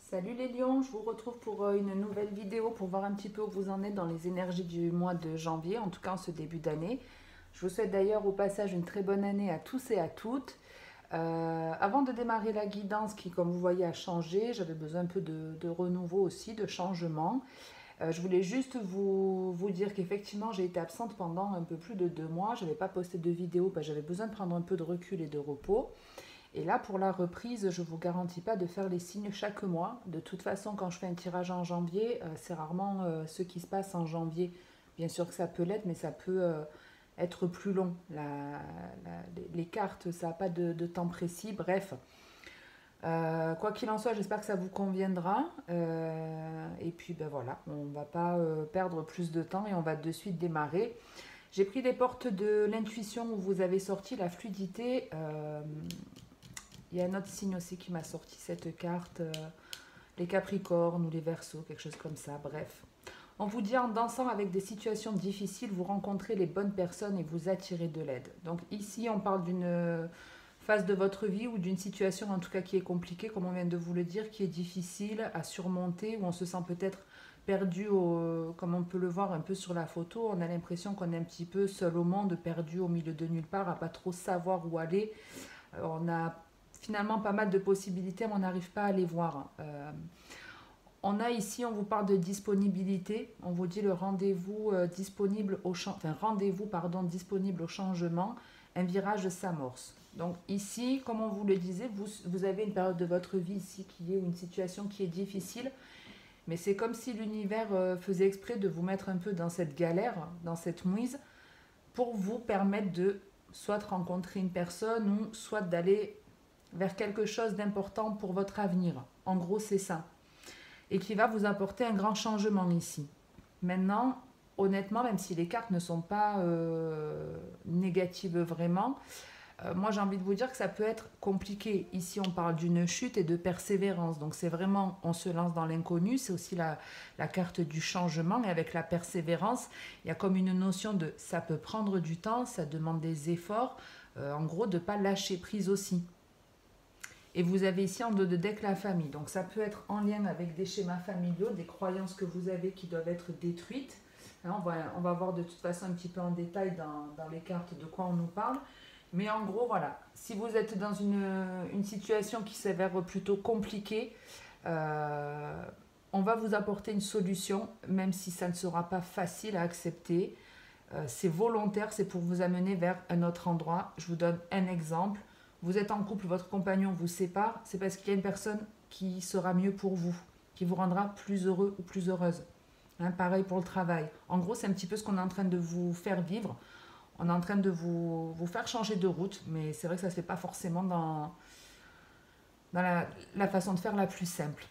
Salut les lions, je vous retrouve pour une nouvelle vidéo pour voir un petit peu où vous en êtes dans les énergies du mois de janvier, en tout cas en ce début d'année. Je vous souhaite d'ailleurs au passage une très bonne année à tous et à toutes. Avant de démarrer la guidance qui, comme vous voyez, a changé, j'avais besoin un peu de renouveau aussi, de changement. Je voulais juste vous dire qu'effectivement j'ai été absente pendant un peu plus de 2 mois. Je n'avais pas posté de vidéo, j'avais besoin de prendre un peu de recul et de repos. Et là, pour la reprise, je ne vous garantis pas de faire les signes chaque mois. De toute façon, quand je fais un tirage en janvier, c'est rarement ce qui se passe en janvier. Bien sûr que ça peut l'être, mais ça peut être plus long. Les cartes, ça n'a pas de temps précis. Bref, quoi qu'il en soit, j'espère que ça vous conviendra. Et puis, ben voilà, on ne va pas perdre plus de temps et on va de suite démarrer. J'ai pris les portes de l'intuition où vous avez sorti la fluidité. Il y a un autre signe aussi qui m'a sorti cette carte, les Capricornes ou les Verseaux, quelque chose comme ça, bref. On vous dit en dansant avec des situations difficiles, vous rencontrez les bonnes personnes et vous attirez de l'aide. Donc ici, on parle d'une phase de votre vie ou d'une situation en tout cas qui est compliquée, comme on vient de vous le dire, qui est difficile à surmonter, où on se sent peut-être perdu, comme on peut le voir un peu sur la photo. On a l'impression qu'on est un petit peu seul au monde, perdu au milieu de nulle part, à pas trop savoir où aller. On a finalement pas mal de possibilités, mais on n'arrive pas à les voir. On a ici, on vous parle de disponibilité, on vous dit le rendez-vous disponible au rendez-vous disponible au changement, un virage s'amorce. Donc ici, comme on vous le disait, vous avez une période de votre vie ici qui est une situation qui est difficile, mais c'est comme si l'univers faisait exprès de vous mettre un peu dans cette galère, dans cette mouise, pour vous permettre de soit de rencontrer une personne ou soit d'aller vers quelque chose d'important pour votre avenir. En gros, c'est ça. Et qui va vous apporter un grand changement ici. Maintenant, honnêtement, même si les cartes ne sont pas négatives vraiment, moi j'ai envie de vous dire que ça peut être compliqué. Ici, on parle d'une chute et de persévérance. Donc c'est vraiment, on se lance dans l'inconnu. C'est aussi la carte du changement. Et avec la persévérance, il y a comme une notion de ça peut prendre du temps, ça demande des efforts. En gros, de ne pas lâcher prise aussi. Et vous avez ici en dos de deck la famille. Donc ça peut être en lien avec des schémas familiaux, des croyances que vous avez qui doivent être détruites. Hein, on va voir de toute façon un petit peu en détail dans les cartes de quoi on nous parle. Mais en gros, voilà, si vous êtes dans une situation qui s'avère plutôt compliquée, on va vous apporter une solution, même si ça ne sera pas facile à accepter. C'est volontaire, c'est pour vous amener vers un autre endroit. Je vous donne un exemple. Vous êtes en couple, votre compagnon vous sépare, c'est parce qu'il y a une personne qui sera mieux pour vous, qui vous rendra plus heureux ou plus heureuse. Hein, pareil pour le travail. En gros, c'est un petit peu ce qu'on est en train de vous faire vivre. On est en train de vous faire changer de route, mais c'est vrai que ça ne se fait pas forcément dans la façon de faire la plus simple.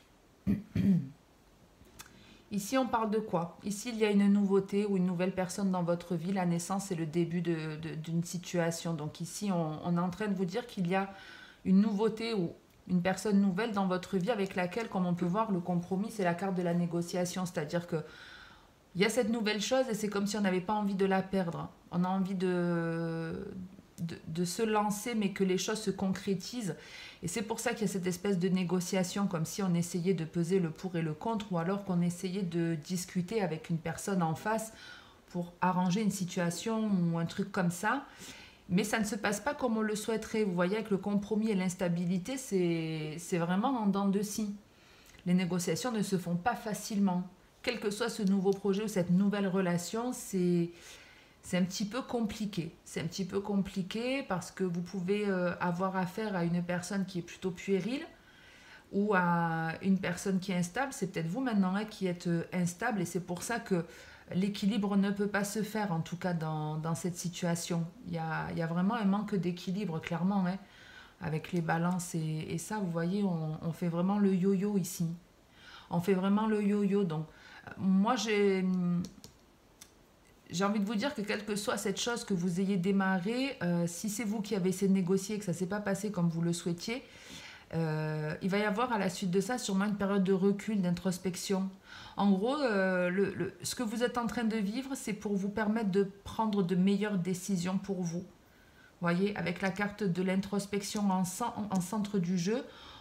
Ici, on parle de quoi? Ici, il y a une nouveauté ou une nouvelle personne dans votre vie. La naissance, c'est le début d'une situation. Donc ici, on est en train de vous dire qu'il y a une nouveauté ou une personne nouvelle dans votre vie avec laquelle, comme on peut voir, le compromis, c'est la carte de la négociation. C'est-à-dire que il y a cette nouvelle chose et c'est comme si on n'avait pas envie de la perdre. On a envie de se lancer, mais que les choses se concrétisent. Et c'est pour ça qu'il y a cette espèce de négociation, comme si on essayait de peser le pour et le contre, ou alors qu'on essayait de discuter avec une personne en face pour arranger une situation ou un truc comme ça. Mais ça ne se passe pas comme on le souhaiterait. Vous voyez, avec le compromis et l'instabilité, c'est vraiment en dents de scie. Les négociations ne se font pas facilement. Quel que soit ce nouveau projet ou cette nouvelle relation, c'est un petit peu compliqué. C'est un petit peu compliqué parce que vous pouvez avoir affaire à une personne qui est plutôt puérile ou à une personne qui est instable. C'est peut-être vous maintenant qui êtes instable et c'est pour ça que l'équilibre ne peut pas se faire, en tout cas dans cette situation. Il y a vraiment un manque d'équilibre, clairement, hein, avec les balances et ça, vous voyez, on fait vraiment le yo-yo ici. On fait vraiment le yo-yo. Donc, moi, j'ai envie de vous dire que quelle que soit cette chose que vous ayez démarré, si c'est vous qui avez essayé de négocier et que ça ne s'est pas passé comme vous le souhaitiez, il va y avoir à la suite de ça sûrement une période de recul, d'introspection. En gros, ce que vous êtes en train de vivre, c'est pour vous permettre de prendre de meilleures décisions pour vous. Vous voyez, avec la carte de l'introspection en centre du jeu,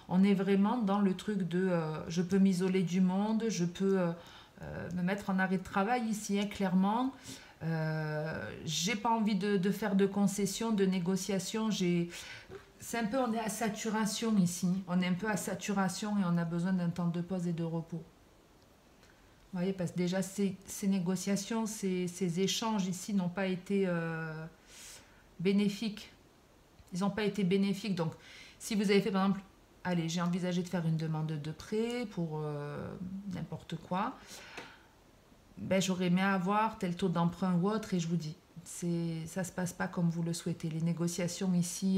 On est vraiment dans le truc de je peux m'isoler du monde, je peux me mettre en arrêt de travail ici, hein, clairement. J'ai pas envie de faire de concessions, de négociations. C'est un peu, on est à saturation ici. On est un peu à saturation et on a besoin d'un temps de pause et de repos. Vous voyez, parce que déjà, ces négociations, ces échanges ici n'ont pas été bénéfiques. Ils n'ont pas été bénéfiques. Donc, si vous avez fait, par exemple, allez, j'ai envisagé de faire une demande de prêt pour n'importe quoi, ben, j'aurais aimé avoir tel taux d'emprunt ou autre, et je vous dis, ça ne se passe pas comme vous le souhaitez. Les négociations ici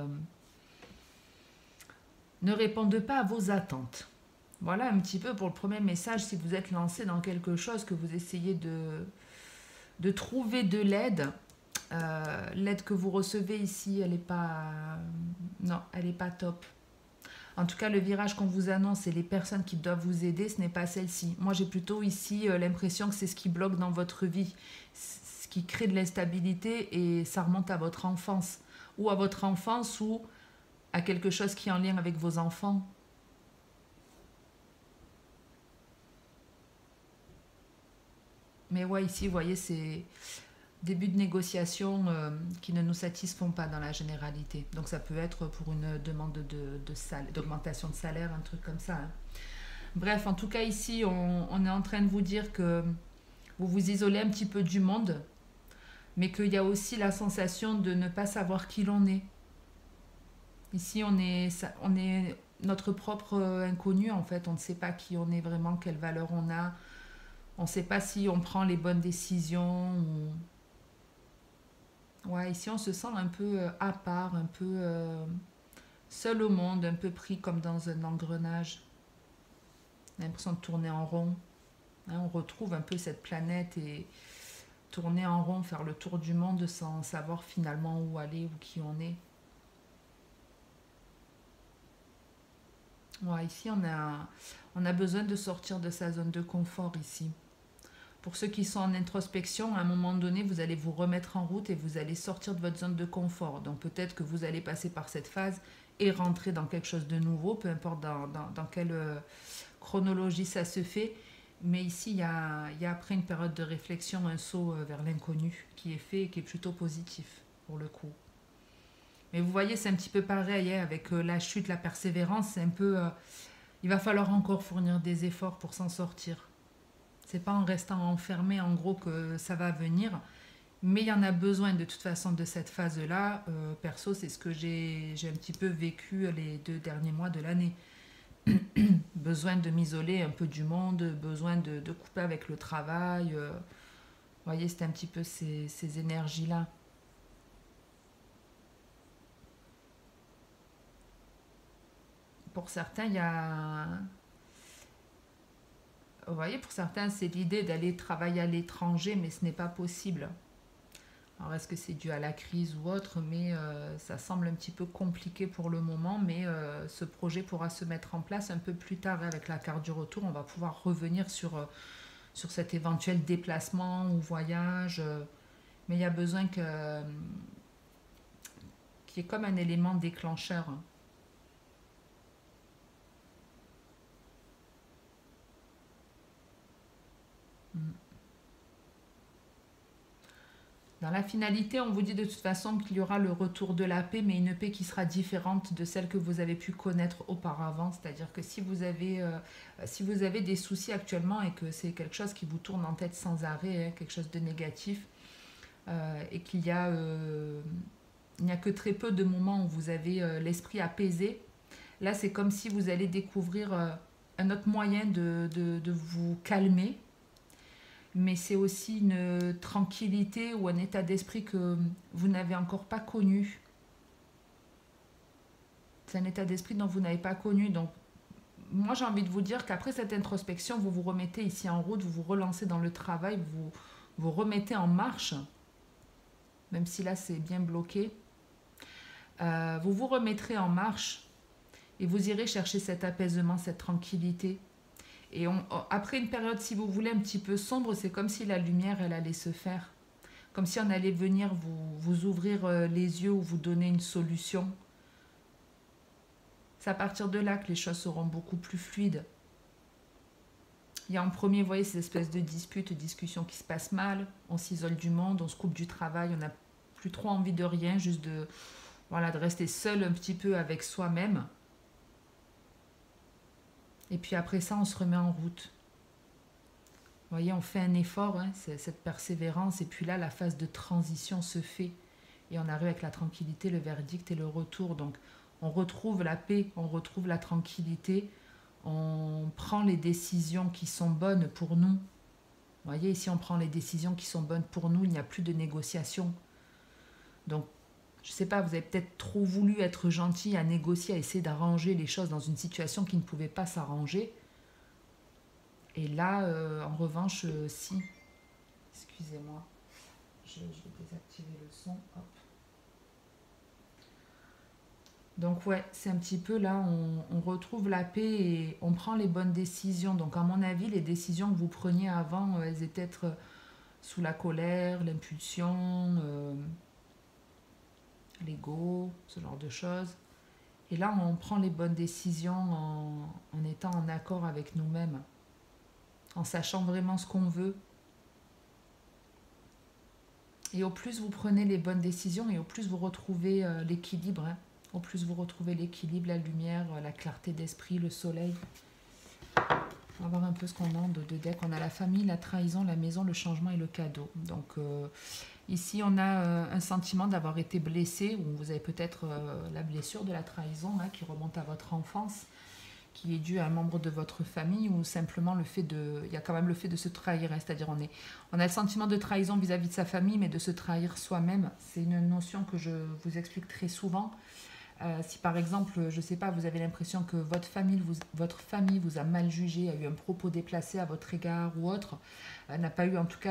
ne répondent pas à vos attentes. Voilà un petit peu pour le premier message, si vous êtes lancé dans quelque chose, que vous essayez de trouver de l'aide. L'aide que vous recevez ici, elle n'est pas... non, elle n'est pas top. En tout cas, le virage qu'on vous annonce et les personnes qui doivent vous aider, ce n'est pas celle-ci. Moi, j'ai plutôt ici l'impression que c'est ce qui bloque dans votre vie, ce qui crée de l'instabilité, et ça remonte à votre enfance. Ou à votre enfance, ou à quelque chose qui est en lien avec vos enfants. Mais ouais, ici, vous voyez, c'est début de négociations qui ne nous satisfont pas dans la généralité. Donc ça peut être pour une demande d'augmentation de salaire, un truc comme ça, hein. Bref, en tout cas ici, on est en train de vous dire que vous vous isolez un petit peu du monde, mais qu'il y a aussi la sensation de ne pas savoir qui l'on est. Ici, on est notre propre inconnu, en fait. On ne sait pas qui on est vraiment, quelle valeur on a. On ne sait pas si on prend les bonnes décisions. Ouais, ici, on se sent un peu à part, un peu seul au monde, un peu pris comme dans un engrenage. On a l'impression de tourner en rond. Hein, on retrouve un peu cette planète et tourner en rond, faire le tour du monde sans savoir finalement où aller ou qui on est. Ouais, ici, on a besoin de sortir de sa zone de confort ici. Pour ceux qui sont en introspection, à un moment donné, vous allez vous remettre en route et vous allez sortir de votre zone de confort. Donc peut-être que vous allez passer par cette phase et rentrer dans quelque chose de nouveau, peu importe dans quelle chronologie ça se fait. Mais ici, il y a après une période de réflexion, un saut vers l'inconnu qui est fait et qui est plutôt positif pour le coup. Mais vous voyez, c'est un petit peu pareil hein, avec la chute, la persévérance. C'est un peu, il va falloir encore fournir des efforts pour s'en sortir. C'est pas en restant enfermé en gros que ça va venir, mais il y en a besoin de toute façon de cette phase-là. Perso, c'est ce que j'ai un petit peu vécu les 2 derniers mois de l'année. Besoin de m'isoler un peu du monde, besoin de couper avec le travail. Vous voyez, c'était un petit peu ces énergies-là. Pour certains, il y a... Vous voyez, pour certains, c'est l'idée d'aller travailler à l'étranger, mais ce n'est pas possible. Alors, est-ce que c'est dû à la crise ou autre, mais ça semble un petit peu compliqué pour le moment, mais ce projet pourra se mettre en place un peu plus tard avec la carte du retour. On va pouvoir revenir sur cet éventuel déplacement ou voyage, mais il y a besoin qu'il y ait comme un élément déclencheur. Dans la finalité, on vous dit de toute façon qu'il y aura le retour de la paix, mais une paix qui sera différente de celle que vous avez pu connaître auparavant. C'est-à-dire que si vous avez des soucis actuellement et que c'est quelque chose qui vous tourne en tête sans arrêt, hein, quelque chose de négatif, et il n'y a que très peu de moments où vous avez l'esprit apaisé, là c'est comme si vous allez découvrir un autre moyen de vous calmer, mais c'est aussi une tranquillité ou un état d'esprit que vous n'avez encore pas connu. C'est un état d'esprit dont vous n'avez pas connu. Donc, moi, j'ai envie de vous dire qu'après cette introspection, vous vous remettez ici en route, vous vous relancez dans le travail, vous vous remettez en marche, même si là, c'est bien bloqué. Vous vous remettrez en marche et vous irez chercher cet apaisement, cette tranquillité. Et après une période, si vous voulez, un petit peu sombre, c'est comme si la lumière, elle allait se faire. Comme si on allait venir vous ouvrir les yeux ou vous donner une solution. C'est à partir de là que les choses seront beaucoup plus fluides. Il y a en premier, vous voyez, ces espèces de disputes, discussions qui se passent mal. On s'isole du monde, on se coupe du travail, on n'a plus trop envie de rien, juste de, voilà, de rester seul un petit peu avec soi-même. Et puis après ça, on se remet en route. Vous voyez, on fait un effort, hein, c'est cette persévérance. Et puis là, la phase de transition se fait. Et on arrive avec la tranquillité, le verdict et le retour. Donc, on retrouve la paix, on retrouve la tranquillité. On prend les décisions qui sont bonnes pour nous. Vous voyez, ici, on prend les décisions qui sont bonnes pour nous. Il n'y a plus de négociation. Donc, je ne sais pas, vous avez peut-être trop voulu être gentil, à négocier, à essayer d'arranger les choses dans une situation qui ne pouvait pas s'arranger. Et là, en revanche, si. Excusez-moi. Je vais désactiver le son. Hop. Donc ouais, c'est un petit peu là, on retrouve la paix et on prend les bonnes décisions. Donc à mon avis, les décisions que vous preniez avant, elles étaient peut-être sous la colère, l'impulsion, l'ego, ce genre de choses. Et là, on prend les bonnes décisions en étant en accord avec nous-mêmes, en sachant vraiment ce qu'on veut. Et au plus vous prenez les bonnes décisions et au plus vous retrouvez l'équilibre, hein. Au plus vous retrouvez l'équilibre, la lumière, la clarté d'esprit, le soleil. On va voir un peu ce qu'on a de deck. On a la famille, la trahison, la maison, le changement et le cadeau. Donc ici, on a un sentiment d'avoir été blessé, ou vous avez peut-être la blessure de la trahison là, qui remonte à votre enfance, qui est due à un membre de votre famille, ou simplement le fait de... Il y a quand même le fait de se trahir, hein, c'est-à-dire on a le sentiment de trahison vis-à-vis de sa famille, mais de se trahir soi-même. C'est une notion que je vous explique très souvent. Si par exemple, je ne sais pas, vous avez l'impression que votre famille vous a mal jugé, a eu un propos déplacé à votre égard ou autre, n'a pas eu en tout cas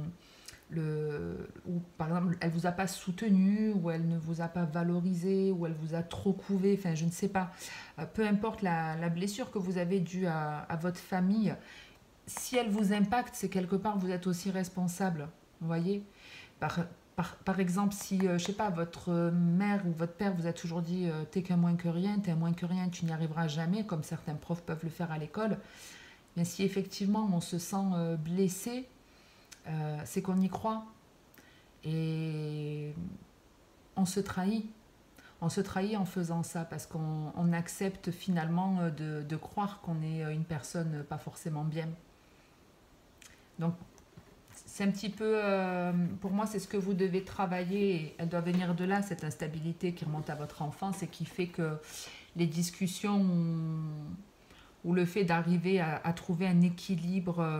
ou par exemple, elle ne vous a pas soutenu, ou elle ne vous a pas valorisé, ou elle vous a trop couvé, enfin je ne sais pas. Peu importe la blessure que vous avez due à votre famille, si elle vous impacte, c'est quelque part vous êtes aussi responsable, vous voyez. Par exemple, si, je sais pas, votre mère ou votre père vous a toujours dit t'es qu'un moins que rien, t'es un moins que rien, tu n'y arriveras jamais, comme certains profs peuvent le faire à l'école, mais si effectivement on se sent blessé, c'est qu'on y croit. Et on se trahit. On se trahit en faisant ça, parce qu'on accepte finalement de croire qu'on est une personne pas forcément bien. Donc, c'est un petit peu, pour moi, c'est ce que vous devez travailler. Et elle doit venir de là, cette instabilité qui remonte à votre enfance et qui fait que les discussions ou le fait d'arriver à trouver un équilibre,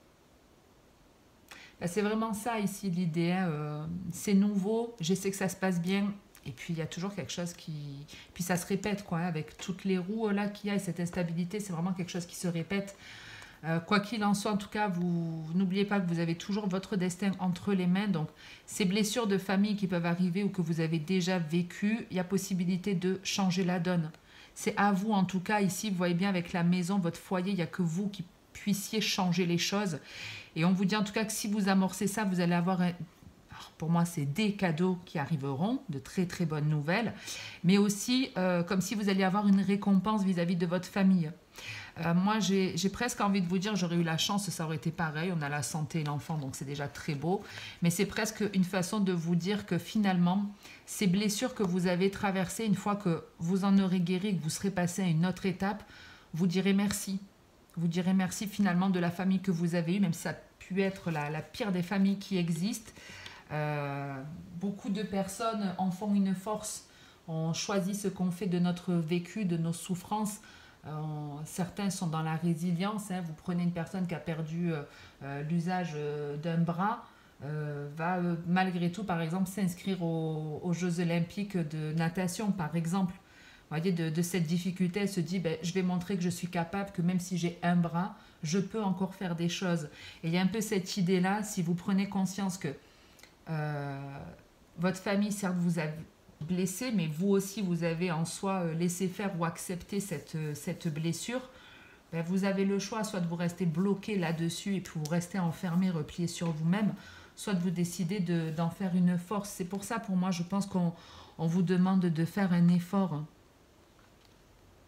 ben c'est vraiment ça ici l'idée. Hein, c'est nouveau, je sais que ça se passe bien. Et puis il y a toujours quelque chose qui... Puis ça se répète, quoi, hein, avec toutes les roues là qu'il y a et cette instabilité, c'est vraiment quelque chose qui se répète. Quoi qu'il en soit, en tout cas, vous n'oubliez pas que vous avez toujours votre destin entre les mains. Donc, ces blessures de famille qui peuvent arriver ou que vous avez déjà vécues, il y a possibilité de changer la donne. C'est à vous, en tout cas, ici, vous voyez bien avec la maison, votre foyer, il n'y a que vous qui puissiez changer les choses. Et on vous dit en tout cas que si vous amorcez ça, vous allez avoir... Pour moi, c'est des cadeaux qui arriveront, de très très bonnes nouvelles, mais aussi comme si vous alliez avoir une récompense vis-à-vis de votre famille. Moi, j'ai presque envie de vous dire, j'aurais eu la chance, ça aurait été pareil, on a la santé et l'enfant, donc c'est déjà très beau, mais c'est presque une façon de vous dire que finalement, ces blessures que vous avez traversées, une fois que vous en aurez guéri, que vous serez passé à une autre étape, vous direz merci. Vous direz merci finalement de la famille que vous avez eue, même si ça a pu être la pire des familles qui existent. Beaucoup de personnes en font une force. On choisit ce qu'on fait de notre vécu, de nos souffrances. Certains sont dans la résilience. Hein. Vous prenez une personne qui a perdu l'usage d'un bras, va malgré tout, par exemple, s'inscrire aux Jeux Olympiques de natation, par exemple. Vous voyez, de cette difficulté, elle se dit, ben, je vais montrer que je suis capable, que même si j'ai un bras, je peux encore faire des choses. Et il y a un peu cette idée-là, si vous prenez conscience que votre famille, certes, vous a blessé, mais vous aussi, vous avez en soi laissé faire ou accepté cette blessure, ben vous avez le choix, soit de vous rester bloqué là-dessus et puis vous restez enfermé, replié sur vous-même, soit de vous décider d'en faire une force. C'est pour ça, pour moi, je pense qu'on vous demande de faire un effort.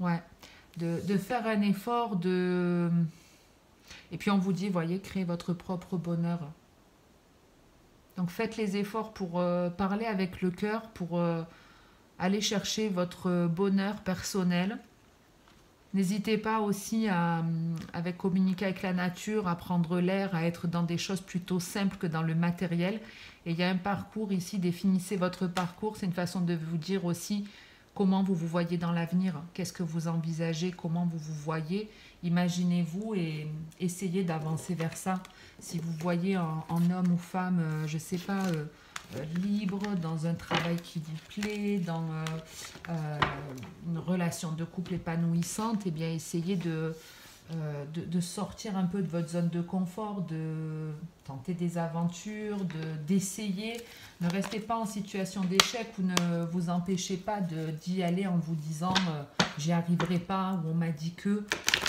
Ouais. De faire un effort de... Et puis on vous dit, voyez, créez votre propre bonheur. Donc faites les efforts pour parler avec le cœur, pour aller chercher votre bonheur personnel. N'hésitez pas aussi à avec communiquer avec la nature, à prendre l'air, à être dans des choses plutôt simples que dans le matériel. Et il y a un parcours ici, définissez votre parcours. C'est une façon de vous dire aussi comment vous vous voyez dans l'avenir, qu'est-ce que vous envisagez, comment vous vous voyez. Imaginez-vous et essayez d'avancer vers ça. Si vous voyez en homme ou femme, je ne sais pas, libre, dans un travail qui vous plaît, dans une relation de couple épanouissante, eh bien essayez de sortir un peu de votre zone de confort, de tenter des aventures, d'essayer. Ne restez pas en situation d'échec ou ne vous empêchez pas d'y aller en vous disant j'y arriverai pas ou on m'a dit que.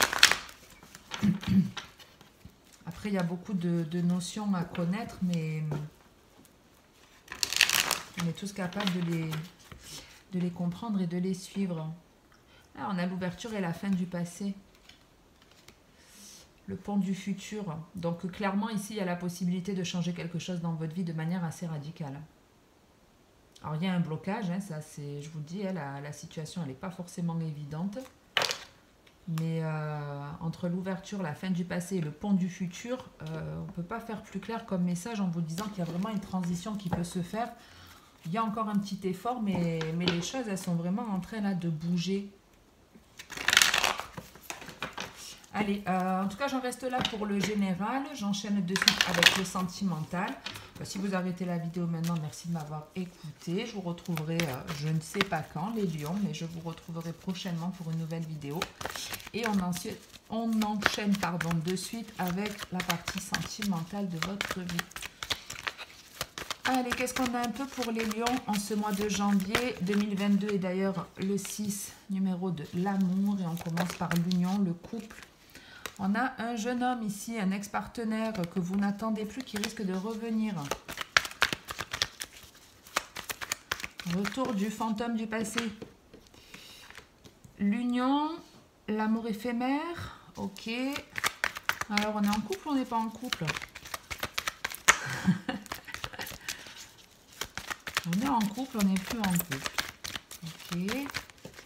Après, il y a beaucoup de notions à connaître, mais on est tous capables de les comprendre et de les suivre. Là, on a l'ouverture et la fin du passé. Le pont du futur. Donc, clairement, ici, il y a la possibilité de changer quelque chose dans votre vie de manière assez radicale. Alors, il y a un blocage, hein, ça, c'est, je vous le dis, hein, la situation, elle n'est pas forcément évidente. Mais entre l'ouverture, la fin du passé et le pont du futur, on ne peut pas faire plus clair comme message en vous disant qu'il y a vraiment une transition qui peut se faire. Il y a encore un petit effort, mais les choses, elles sont vraiment en train là, de bouger. Allez, en tout cas, j'en reste là pour le général. J'enchaîne de suite avec le sentimental. Si vous arrêtez la vidéo maintenant, merci de m'avoir écouté. Je vous retrouverai, je ne sais pas quand, les lions, mais je vous retrouverai prochainement pour une nouvelle vidéo. Et on enchaîne de suite avec la partie sentimentale de votre vie. Allez, qu'est-ce qu'on a un peu pour les lions en ce mois de janvier 2022 et d'ailleurs le 6, numéro de l'amour. Et on commence par l'union, le couple. On a un jeune homme ici, un ex-partenaire que vous n'attendez plus qui risque de revenir. Retour du fantôme du passé. L'union, l'amour éphémère. Ok. Alors, on est en couple ou on n'est pas en couple? On est en couple, on n'est plus en couple. Ok.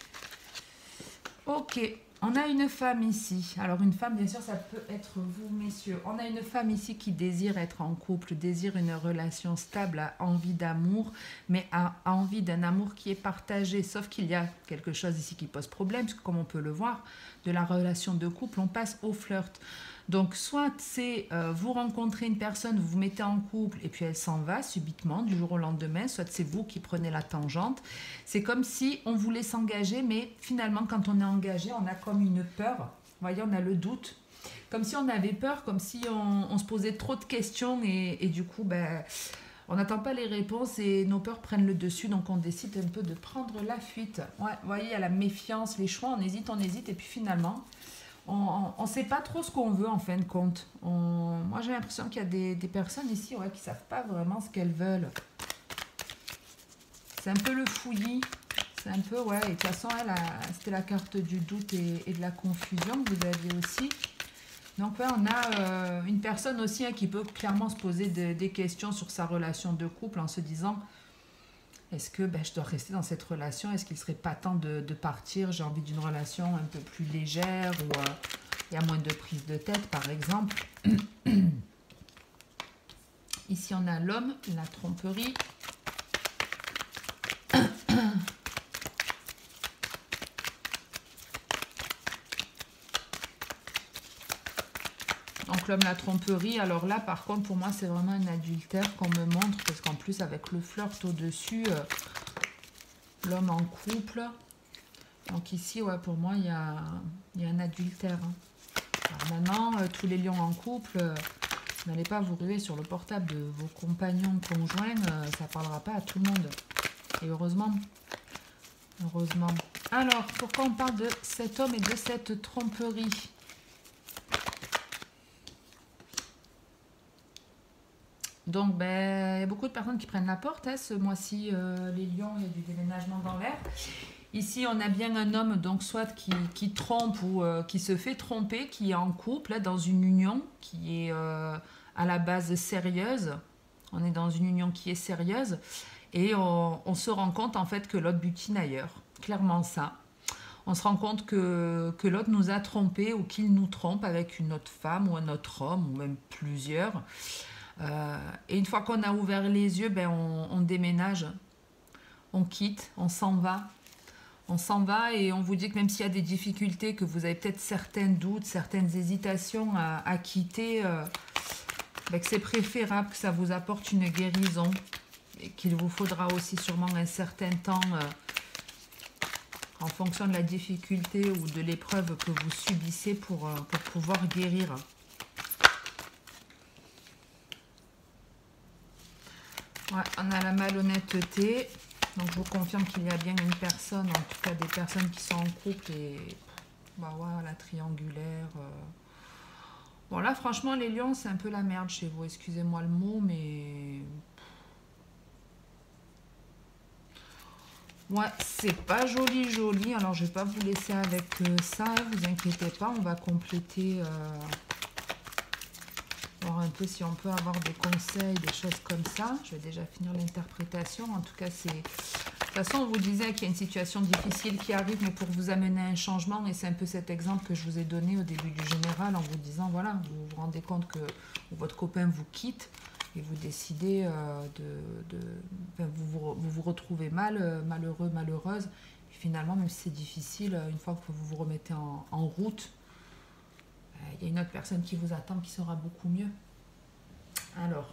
Ok. On a une femme ici. Alors, une femme, bien sûr, ça peut être vous, messieurs. On a une femme ici qui désire être en couple, désire une relation stable, a envie d'amour, mais a envie d'un amour qui est partagé. Sauf qu'il y a quelque chose ici qui pose problème, parce que comme on peut le voir, de la relation de couple, on passe au flirt. Donc, soit c'est vous rencontrez une personne, vous vous mettez en couple et puis elle s'en va subitement du jour au lendemain, soit c'est vous qui prenez la tangente. C'est comme si on voulait s'engager, mais finalement, quand on est engagé, on a comme une peur. Vous voyez, on a le doute. Comme si on avait peur, comme si on se posait trop de questions et du coup, ben, on n'attend pas les réponses et nos peurs prennent le dessus. Donc, on décide un peu de prendre la fuite. Ouais, vous voyez, il y a la méfiance, les choix, on hésite et puis finalement... On ne sait pas trop ce qu'on veut en fin de compte. Moi, j'ai l'impression qu'il y a des personnes ici qui ne savent pas vraiment ce qu'elles veulent. C'est un peu le fouillis. C'est un peu, ouais. Et de toute façon, c'était la carte du doute et de la confusion que vous aviez aussi. Donc, ouais, on a une personne aussi qui peut clairement se poser des questions sur sa relation de couple en se disant... Est-ce que je dois rester dans cette relation? Est-ce qu'il ne serait pas temps de partir? J'ai envie d'une relation un peu plus légère où il y a moins de prise de tête, par exemple. Ici, on a l'homme, la tromperie. Donc l'homme, la tromperie, alors là par contre pour moi c'est vraiment un adultère qu'on me montre parce qu'en plus avec le flirt au-dessus, l'homme en couple, donc ici ouais pour moi il y a un adultère. Alors maintenant tous les lions en couple, n'allez pas vous ruer sur le portable de vos compagnons conjoints, ça ne parlera pas à tout le monde. Et heureusement. Heureusement. Alors pourquoi on parle de cet homme et de cette tromperie? Donc, il y a beaucoup de personnes qui prennent la porte. Ce mois-ci, les lions, il y a du déménagement dans l'air. Ici, on a bien un homme, donc soit qui trompe ou qui se fait tromper, qui est en couple, là, dans une union qui est à la base sérieuse. On est dans une union qui est sérieuse et on se rend compte en fait que l'autre butine ailleurs. Clairement ça. On se rend compte que l'autre nous a trompés ou qu'il nous trompe avec une autre femme ou un autre homme ou même plusieurs. Et une fois qu'on a ouvert les yeux, ben on déménage, on quitte, on s'en va. On s'en va et on vous dit que même s'il y a des difficultés, que vous avez peut-être certains doutes, certaines hésitations à quitter, ben que c'est préférable que ça vous apporte une guérison et qu'il vous faudra aussi sûrement un certain temps en fonction de la difficulté ou de l'épreuve que vous subissez pour pouvoir guérir. Ouais, on a la malhonnêteté. Donc je vous confirme qu'il y a bien une personne, en tout cas des personnes qui sont en couple et bah ouais, la triangulaire. Bon là franchement les lions c'est un peu la merde chez vous, excusez-moi le mot mais... Ouais, c'est pas joli joli, alors je vais pas vous laisser avec ça, vous inquiétez pas, on va compléter, voir un peu si on peut avoir des conseils, des choses comme ça. Je vais déjà finir l'interprétation, en tout cas c'est... De toute façon, on vous disait qu'il y a une situation difficile qui arrive, mais pour vous amener un changement, et c'est un peu cet exemple que je vous ai donné au début du général, en vous disant, voilà, vous vous rendez compte que votre copain vous quitte, et vous décidez enfin, vous retrouvez malheureux, malheureuse, et finalement, même si c'est difficile, une fois que vous vous remettez en route, il y a une autre personne qui vous attend qui sera beaucoup mieux. Alors...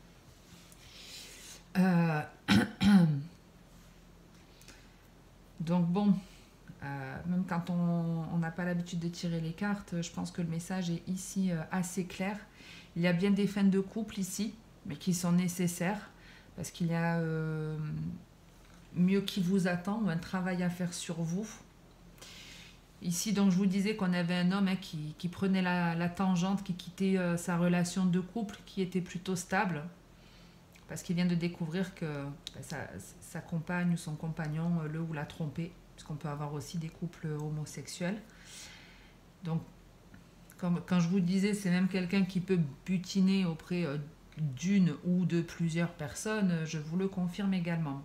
Donc bon, même quand on n'a pas l'habitude de tirer les cartes, je pense que le message est ici assez clair. Il y a bien des fins de couple ici, mais qui sont nécessaires, parce qu'il y a mieux qui vous attend, ou un travail à faire sur vous. Ici, donc, je vous disais qu'on avait un homme qui prenait la tangente, qui quittait sa relation de couple, qui était plutôt stable, parce qu'il vient de découvrir que sa compagne ou son compagnon le ou l'a trompé, parce qu'on peut avoir aussi des couples homosexuels. Donc, quand je vous disais, c'est même quelqu'un qui peut butiner auprès d'une ou de plusieurs personnes, je vous le confirme également.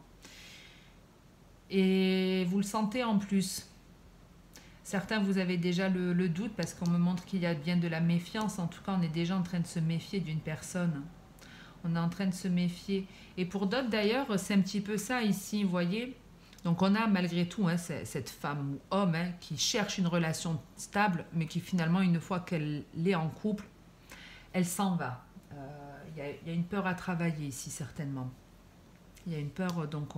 Et vous le sentez en plus. Certains, vous avez déjà le doute, parce qu'on me montre qu'il y a bien de la méfiance. En tout cas, on est déjà en train de se méfier d'une personne. On est en train de se méfier. Et pour d'autres, d'ailleurs, c'est un petit peu ça ici, vous voyez. Donc, on a malgré tout cette femme ou homme qui cherche une relation stable, mais qui finalement, une fois qu'elle est en couple, elle s'en va. Il y a une peur à travailler ici, certainement. Il y a une peur, donc,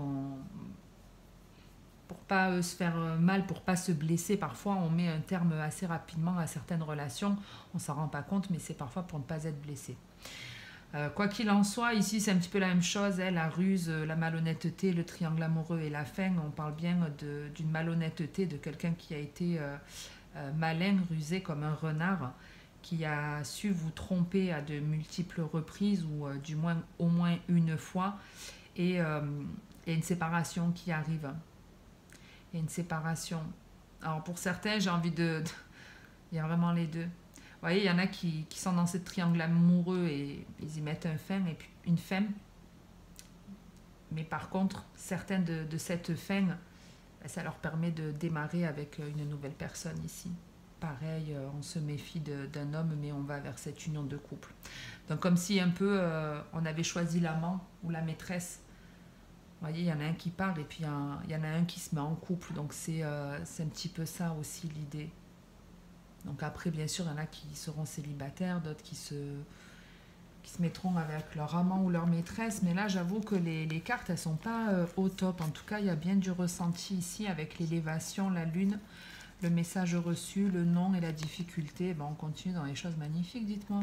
pour pas se faire mal, pour pas se blesser. Parfois, on met un terme assez rapidement à certaines relations. On s'en rend pas compte, mais c'est parfois pour ne pas être blessé. Quoi qu'il en soit, ici c'est un petit peu la même chose, la ruse, la malhonnêteté, le triangle amoureux et la fin. On parle bien d'une malhonnêteté, de quelqu'un qui a été malin, rusé comme un renard, qui a su vous tromper à de multiples reprises ou du moins au moins une fois, et une séparation qui arrive. Il y a une séparation. Alors pour certains, j'ai envie il y a vraiment les deux. Vous voyez, il y en a qui sont dans ce triangle amoureux et ils y mettent un fin et puis une femme. Mais par contre, certains de cette fin, ça leur permet de démarrer avec une nouvelle personne ici. Pareil, on se méfie d'un homme, mais on va vers cette union de couple. Donc comme si un peu on avait choisi l'amant ou la maîtresse. Vous voyez, il y en a un qui part et puis il y en a un qui se met en couple. Donc c'est un petit peu ça aussi l'idée. Donc après, bien sûr, il y en a qui seront célibataires, d'autres qui se mettront avec leur amant ou leur maîtresse. Mais là, j'avoue que les cartes, elles ne sont pas au top. En tout cas, il y a bien du ressenti ici avec l'élévation, la lune, le message reçu, le nom et la difficulté. Ben, on continue dans les choses magnifiques, dites-moi.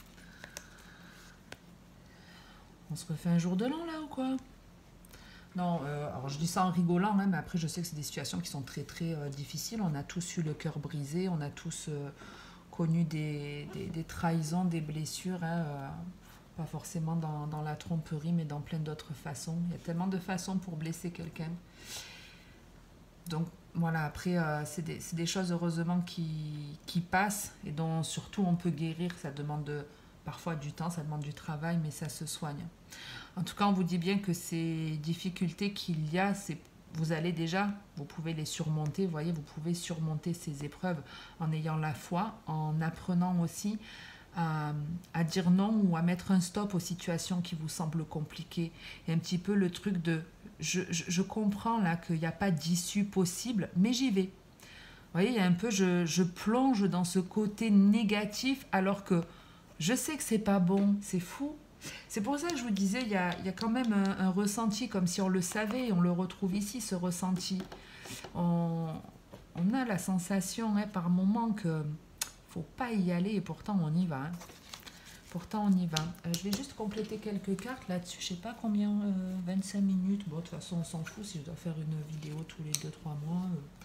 On se refait un jour de l'an, là, ou quoi? Non, alors je dis ça en rigolant, mais après je sais que c'est des situations qui sont très très difficiles. On a tous eu le cœur brisé, on a tous connu des trahisons, des blessures, pas forcément dans la tromperie, mais dans plein d'autres façons. Il y a tellement de façons pour blesser quelqu'un. Donc voilà, après, c'est des choses heureusement qui passent et dont surtout on peut guérir. Ça demande parfois du temps, ça demande du travail, mais ça se soigne. En tout cas, on vous dit bien que ces difficultés qu'il y a, vous allez déjà, vous pouvez les surmonter. Vous voyez, vous pouvez surmonter ces épreuves en ayant la foi, en apprenant aussi à dire non ou à mettre un stop aux situations qui vous semblent compliquées. Et un petit peu le truc de je comprends là qu'il n'y a pas d'issue possible, mais j'y vais. Vous voyez, il y a un peu, je plonge dans ce côté négatif alors que je sais que c'est pas bon, c'est fou. C'est pour ça que je vous disais, il y a quand même un ressenti, comme si on le savait, et on le retrouve ici, ce ressenti. On, on a la sensation par moment que faut pas y aller, et pourtant on y va. Hein. Pourtant on y va. Je vais juste compléter quelques cartes là-dessus, je sais pas combien, 25 minutes. Bon, de toute façon on s'en fout si je dois faire une vidéo tous les 2-3 mois.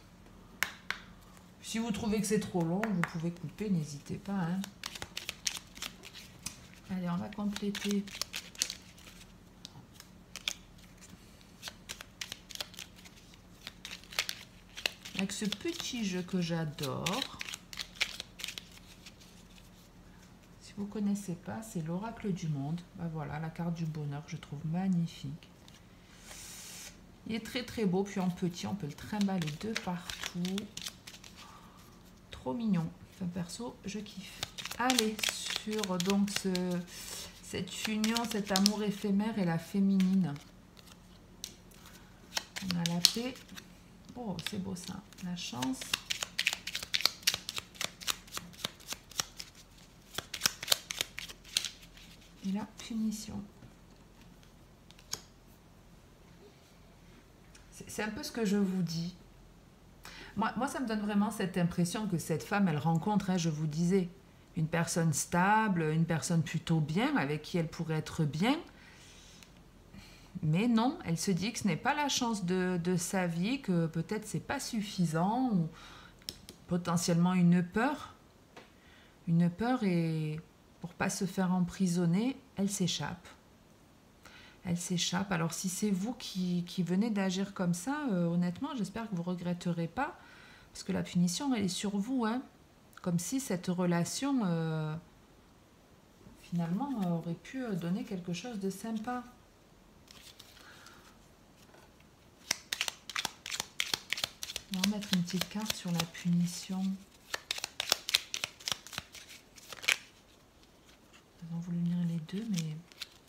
Si vous trouvez que c'est trop long, vous pouvez couper, n'hésitez pas. Hein. Allez, on va compléter. Avec ce petit jeu que j'adore. Si vous ne connaissez pas, c'est l'oracle du monde. Ben voilà, la carte du bonheur que je trouve magnifique. Il est très très beau, puis en petit, on peut le trimballer de partout. Trop mignon. Enfin perso, je kiffe. Allez, sur donc cette union, cet amour éphémère et la féminine. On a la paix. Oh, c'est beau ça. La chance. Et la punition. C'est un peu ce que je vous dis. Moi, ça me donne vraiment cette impression que cette femme, elle rencontre, hein, je vous disais, une personne stable, une personne plutôt bien, avec qui elle pourrait être bien. Mais non, elle se dit que ce n'est pas la chance de sa vie, que peut-être c'est pas suffisant, ou potentiellement une peur. Une peur, et pour pas se faire emprisonner, elle s'échappe. Elle s'échappe. Alors si c'est vous qui venez d'agir comme ça, honnêtement, j'espère que vous ne regretterez pas, parce que la punition, elle est sur vous. Hein. Comme si cette relation, finalement, aurait pu donner quelque chose de sympa. On va mettre une petite carte sur la punition. Ils ont voulu lire les deux, mais...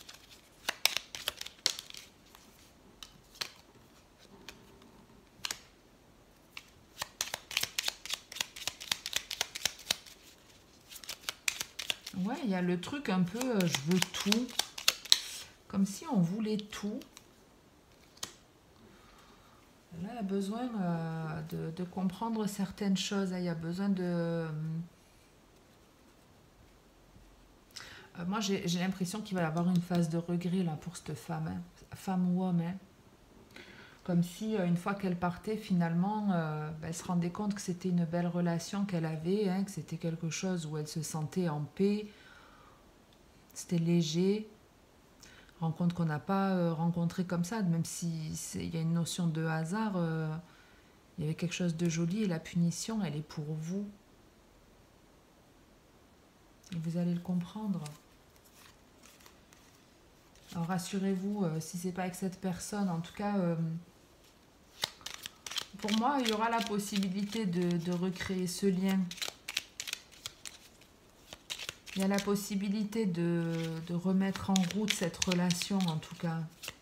Ouais, il y a le truc un peu, je veux tout. Comme si on voulait tout. Là, il y a besoin de comprendre certaines choses. Il y a besoin de... moi, j'ai l'impression qu'il va y avoir une phase de regret là, pour cette femme. Hein. Femme ou homme. Hein. Comme si, une fois qu'elle partait, finalement, elle se rendait compte que c'était une belle relation qu'elle avait, hein, que c'était quelque chose où elle se sentait en paix. C'était léger. Rencontre qu'on n'a pas rencontrée comme ça, même s'il y a une notion de hasard, il y avait quelque chose de joli, et la punition, elle est pour vous. Et vous allez le comprendre. Alors rassurez-vous, si c'est pas avec cette personne, en tout cas, pour moi, il y aura la possibilité de recréer ce lien. Il y a la possibilité de remettre en route cette relation, en tout cas.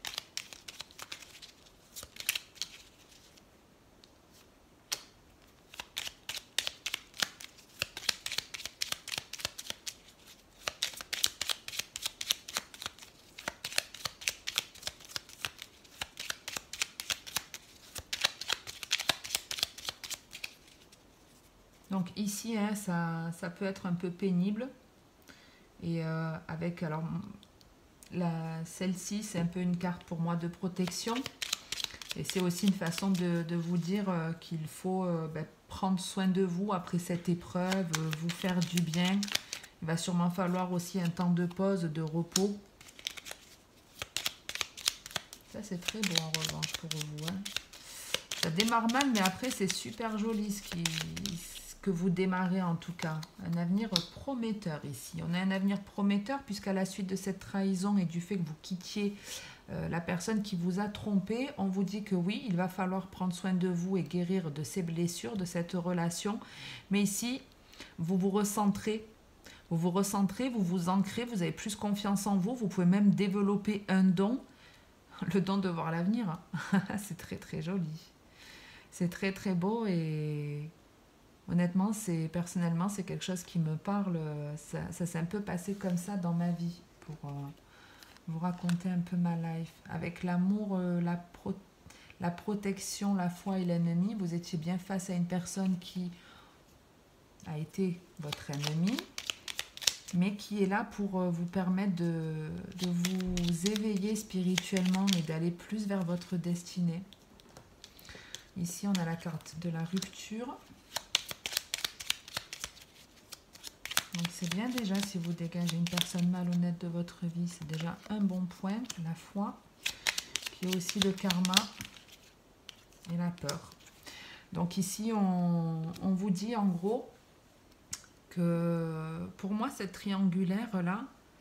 Donc ici, hein, ça peut être un peu pénible. Et avec, alors, celle-ci, c'est un peu une carte pour moi de protection. Et c'est aussi une façon de vous dire qu'il faut prendre soin de vous après cette épreuve, vous faire du bien. Il va sûrement falloir aussi un temps de pause, de repos. Ça, c'est très beau en revanche pour vous. Hein. Ça démarre mal, mais après, c'est super joli ce que vous démarrez en tout cas. Un avenir prometteur ici. On a un avenir prometteur puisqu'à la suite de cette trahison et du fait que vous quittiez la personne qui vous a trompé, on vous dit que oui, il va falloir prendre soin de vous et guérir de ces blessures, de cette relation. Mais ici, vous vous recentrez. Vous vous recentrez, vous vous ancrez, vous avez plus confiance en vous. Vous pouvez même développer un don, le don de voir l'avenir. C'est très très joli. C'est très très beau et honnêtement, personnellement, c'est quelque chose qui me parle. Ça s'est un peu passé comme ça dans ma vie pour vous raconter un peu ma life. Avec l'amour, la protection, la foi et l'ennemi, vous étiez bien face à une personne qui a été votre ennemi, mais qui est là pour vous permettre de vous éveiller spirituellement et d'aller plus vers votre destinée. Ici, on a la carte de la rupture. Donc c'est bien déjà si vous dégagez une personne malhonnête de votre vie, c'est déjà un bon point, la foi, qui est aussi le karma et la peur. Donc ici, on vous dit en gros que pour moi, cette triangulaire-là,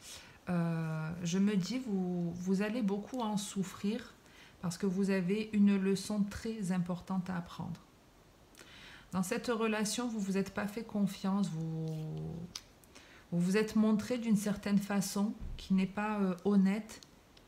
je me dis, vous allez beaucoup en souffrir parce que vous avez une leçon très importante à apprendre. Dans cette relation, vous ne vous êtes pas fait confiance, vous vous êtes montré d'une certaine façon qui n'est pas honnête,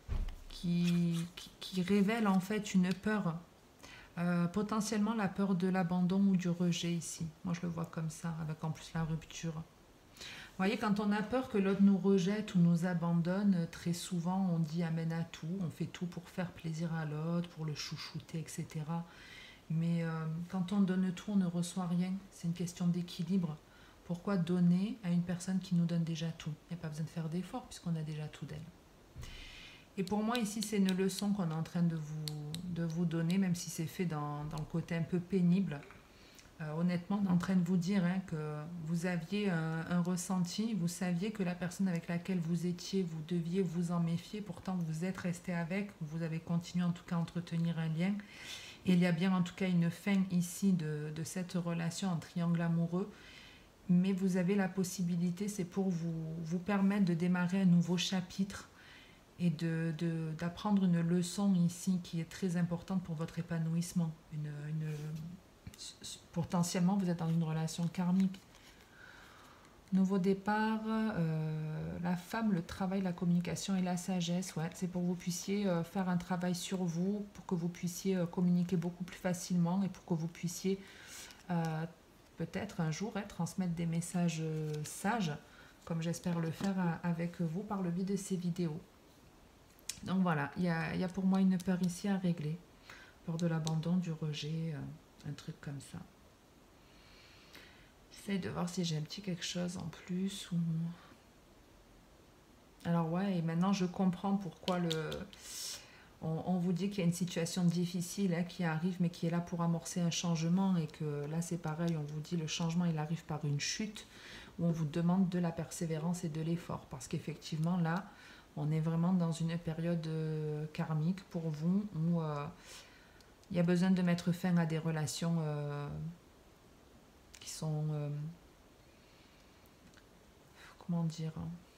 qui révèle en fait une peur, potentiellement la peur de l'abandon ou du rejet ici. Moi je le vois comme ça, avec en plus la rupture. Vous voyez, quand on a peur que l'autre nous rejette ou nous abandonne, très souvent on dit amen à tout, on fait tout pour faire plaisir à l'autre, pour le chouchouter, etc. Mais quand on donne tout, on ne reçoit rien. C'est une question d'équilibre. Pourquoi donner à une personne qui nous donne déjà tout? Il n'y a pas besoin de faire d'efforts puisqu'on a déjà tout d'elle. Et pour moi, ici, c'est une leçon qu'on est en train de vous donner, même si c'est fait dans le côté un peu pénible. Honnêtement, on est en train de vous dire que vous aviez un ressenti, vous saviez que la personne avec laquelle vous étiez, vous deviez vous en méfier, pourtant vous êtes resté avec, vous avez continué en tout cas à entretenir un lien. Et il y a bien en tout cas une fin ici de cette relation en triangle amoureux. Mais vous avez la possibilité, c'est pour vous permettre de démarrer un nouveau chapitre et d'apprendre une leçon ici qui est très importante pour votre épanouissement. Potentiellement, vous êtes dans une relation karmique. Nouveau départ, la femme, le travail, la communication et la sagesse. Ouais, c'est pour que vous puissiez faire un travail sur vous, pour que vous puissiez communiquer beaucoup plus facilement et pour que vous puissiez peut-être un jour transmettre des messages sages, comme j'espère le faire avec vous par le biais de ces vidéos. Donc voilà, il y a pour moi une peur ici à régler. Peur de l'abandon, du rejet, un truc comme ça. J'essaie de voir si j'ai un petit quelque chose en plus. Ou... Alors ouais, et maintenant je comprends pourquoi on vous dit qu'il y a une situation difficile qui arrive, mais qui est là pour amorcer un changement, et que là c'est pareil, on vous dit le changement il arrive par une chute, où on vous demande de la persévérance et de l'effort, parce qu'effectivement là, on est vraiment dans une période karmique pour vous, où il y a besoin de mettre fin à des relations qui sont... comment dire,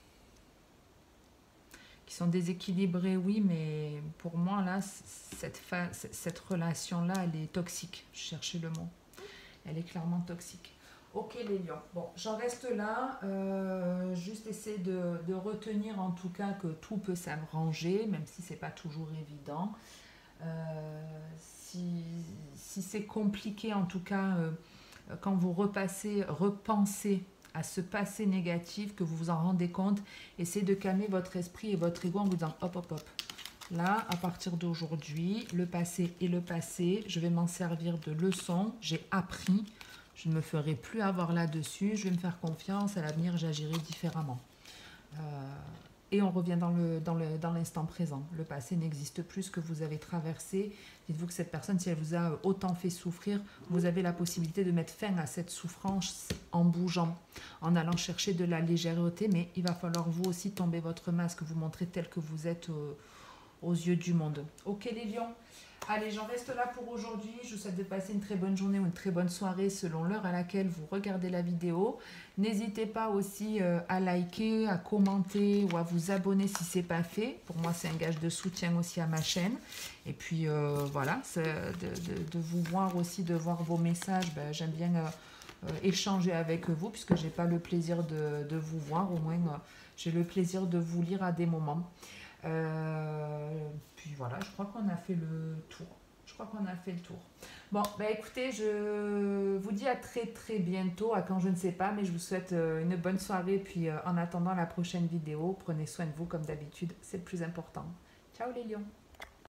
qui sont déséquilibrés, oui, mais pour moi, là, cette relation-là, elle est toxique. Je cherchais le mot. Elle est clairement toxique. Ok, les lions. Bon, j'en reste là. Juste essayer de retenir, en tout cas, que tout peut s'arranger, même si c'est pas toujours évident. Si c'est compliqué, en tout cas, quand vous repensez à ce passé négatif, que vous vous en rendez compte, essayez de calmer votre esprit et votre ego en vous disant hop, hop, hop. Là, à partir d'aujourd'hui, le passé est le passé. Je vais m'en servir de leçon. J'ai appris. Je ne me ferai plus avoir là-dessus. Je vais me faire confiance. À l'avenir, j'agirai différemment. Et on revient dans l'instant présent. Le passé n'existe plus, ce que vous avez traversé. Dites-vous que cette personne, si elle vous a autant fait souffrir, vous avez la possibilité de mettre fin à cette souffrance en bougeant, en allant chercher de la légèreté. Mais il va falloir vous aussi tomber votre masque, vous montrer tel que vous êtes aux yeux du monde. Ok les lions, Allez, j'en reste là pour aujourd'hui. Je vous souhaite de passer une très bonne journée ou une très bonne soirée selon l'heure à laquelle vous regardez la vidéo. N'hésitez pas aussi à liker, à commenter ou à vous abonner si ce n'est pas fait. Pour moi, c'est un gage de soutien aussi à ma chaîne. Et puis voilà, de vous voir aussi, de voir vos messages. Ben, j'aime bien échanger avec vous puisque je n'ai pas le plaisir de vous voir. Au moins, j'ai le plaisir de vous lire à des moments. Puis voilà, je crois qu'on a fait le tour. Je crois qu'on a fait le tour. Bon, bah écoutez, je vous dis à très très bientôt, à quand je ne sais pas, mais je vous souhaite une bonne soirée. Puis en attendant la prochaine vidéo, prenez soin de vous comme d'habitude, c'est le plus important. Ciao les lions!